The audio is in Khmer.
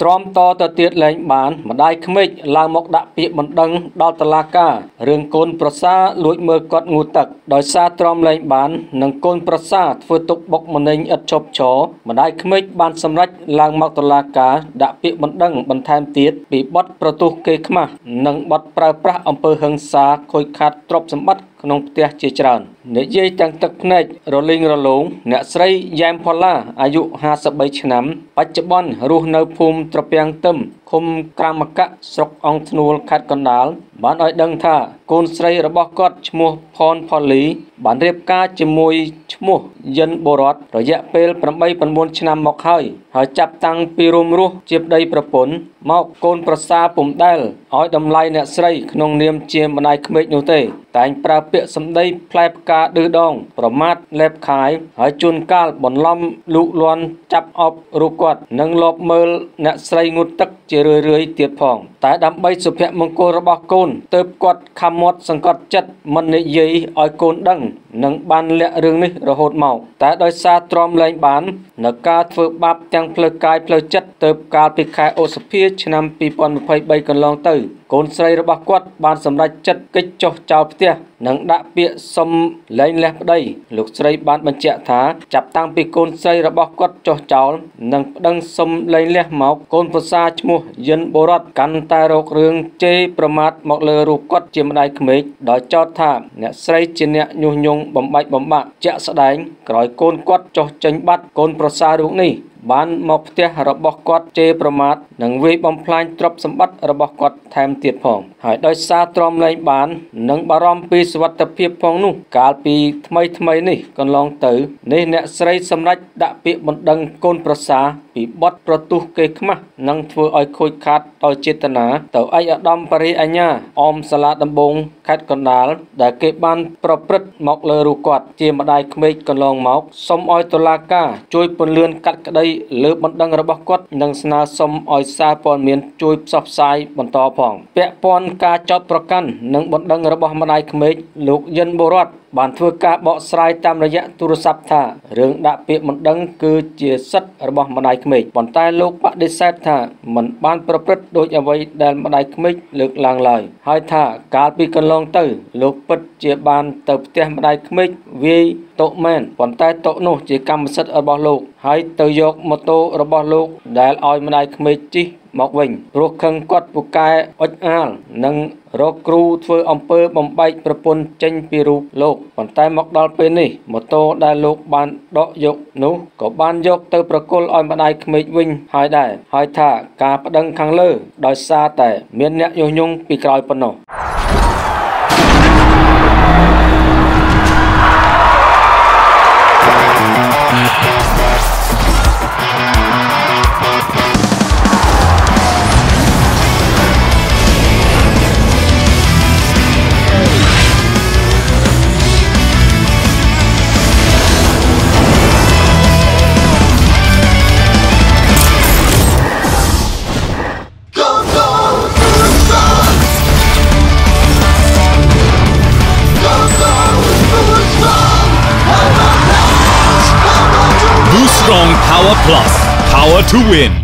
ទ្រាំតទៅទៀតលែងបានម្ដាយក្មេកឡើងមកដាក់ពាក្យបណ្ដឹងដល់តុលាការរឿងកូនប្រសាលួចមើលគាត់ងូតទឹកដោយសារទ្រាំលែងបាននិងកូនប្រសាធ្វើទុកបុកម្នេញឥតឈប់ឈរម្ដាយក្មេកបានសម្រេចឡើងមកតុលាការដាក់ពាក្យបណ្ដឹងបន្ថែមទៀតពីបទប្រទុះគេខ្មាស់និងបទប្រើប្រាស់អំពើហិង្សាខូចខាតទ្រព្យសម្បត្តិក្នុងផ្ទះជាច្រើននិយាយទាំងទឹកភ្នែករលីងរលោងអ្នកស្រីយ៉ែមផល្លាអាយុ53ឆ្នាំបច្ចុប្បន្នរស់នៅភូមិត្រពាំងទឹមឃុំក្រាមកៈស្រុកអង្គធ្នួលខេត្តកណ្ដាលបានឲ្យដឹងថាកូនស្រីរបស់គាត់ឈ្មោះផនផល្លីបានរៀបការជាមួយឈ្មោះយិនបូរតរយៈពេល 8-9 ឆ្នាំមកហើយចាប់តាំងពីរួមរស់ជាប្តីប្រពន្ធមកកូនប្រសាពុំដែលឲ្យតម្លៃអ្នកស្រីក្នុងនាមជាម្ដាយក្មេកនោះទេតែងប្រើពាក្យសម្ដីផ្លែផ្កាឌឺដងប្រមាថលេបខាយហើយជួនកាលបន្លំលូកលាន់ចាប់អប់រូបគាត់និងលបមើលអ្នកស្រីងូតទឹកជារឿយៗទៀតផងតែដើម្បីសុភមង្គលរបស់កូនទើបគាត់ខំមាត់សង្កត់ចិត្តមិននិយាយឲ្យកូនដឹងនិងបានលាក់រឿងនេះរហូតមកតែដោយសារទ្រាំលែងបាននៅការធ្វើបាបទាំងផ្លូវកាយផ្លូវចិត្តទើបកាលពីខែឧសភាឆ្នាំ 2023 កន្លងទៅកូនស្រីរបស់គាត់បានសម្រេចចិត្តគេចចុះចោលផ្ទះនិងដាក់ពាក្យសុំលែងលះប្តីលោកស្រីបានបញ្ជាក់ថាចាប់តាំងពីកូនស្រីរបស់គាត់ចុះចោលនិងប្តឹងសុំលែងលះមកកូនប្រសាឈ្មោះយិនបូរតកាន់តែរករឿងជេរប្រមាថមកលើរូបគាត់ជាម្ដាយក្មេកដោយចោទថាអ្នកស្រីជាអ្នកញុះញង់បំបាច់បំបាក់ជាក់ស្ដែងក្រោយកូនគាត់ចុះចេញបាត់កូនប្រសារូបនេះបានមកផ្ទះរបស់គាត់ជេរប្រមាថនិងវាយបំផ្លាញទ្រព្យសម្បត្តិរបស់គាត់ថែមទៀតផងហើយដោយសារទ្រាំលែងបាននិងបារម្ភពីសុវត្ថិភាពផងនោះកាលពីថ្មីនេះកន្លងទៅនេះអ្នកស្រីសម្រេចដាក់ពាក្យបណ្ដឹងកូនប្រសាពីបទប្រទុះគេខ្មាស់និងធ្វើឲ្យខូចខាតដោយចេតនាទៅឯកឧត្តមបរិយាអញ្ញាអមសាលាដំបងខេត្តកណ្ដាលដែលគេបានប្រព្រឹត្តមកលើរូបគាត់ជាម្ដាយក្មេកកន្លងមកសូមឲ្យតុលាការជួយពន្យាកាត់ក្តីលើបណ្ដឹងរបស់គាត់និងស្នើសុំឲ្យសារព័ត៌មានជួយផ្សព្វផ្សាយបន្តផងពាក់ព័ន្ធការចោទប្រកាន់និងបណ្ដឹងរបស់ម្ដាយក្មេកលោកយិនបូរតបានធ្វើការបកស្រាយតាមរយៈទូរស័ព្ទថារឿងដាក់ពាក្យបណ្ដឹងគឺជាសិទ្ធិរបស់ម្ដាយក្មេកប៉ុន្តែលោកបដិសេធថាមិនបានប្រព្រឹត្តដូចអ្វីដែលម្ដាយក្មេកលើកឡើងឡើយហើយថាកាលពីកន្លងទៅលោកពិតជាបានទៅផ្ទះម្ដាយក្មេកវាយតុមែនប៉ុន្តែតុនោះជាកម្មសិទ្ធិរបស់លោកហើយទៅយកម៉ូតូរបស់លោកដែលឲ្យម្ដាយក្មេកជិះមកវិញព្រោះខឹងគាត់ពូកែអុចអាលនិងរកគ្រូធ្វើអំពើបំបែកប្រពន្ធចេញពីរូបលោកប៉ុន្តែមកដល់ពេលនេះម៉ូតូដែលលោកបានដកយកនោះក៏បានយកទៅប្រគល់ឲ្យម្ដាយក្មេកវិញហើយដែរហើយថាការប្តឹងខាងលើដោយសារតែមានអ្នកញុះញង់ពីក្រោយប៉ុណ្ណោះ Strong Power Plus. Power to win.